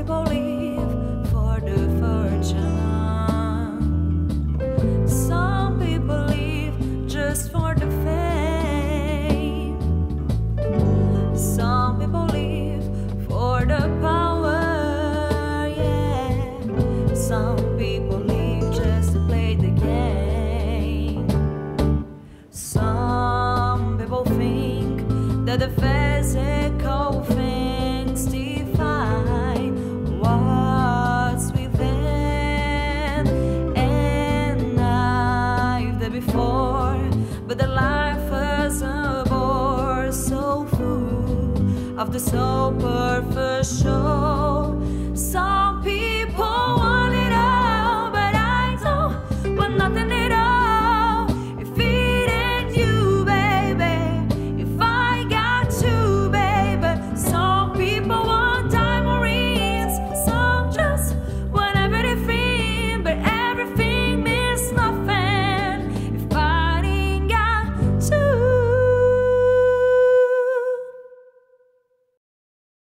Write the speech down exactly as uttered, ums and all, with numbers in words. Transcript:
people live for the fortune. Some people live just for the fame. Some people live for the power. Yeah. Some people live just to play the game. Some people think that the physical things define what's within, and I've done before, but the life was a bore, so full of the superficial. Some people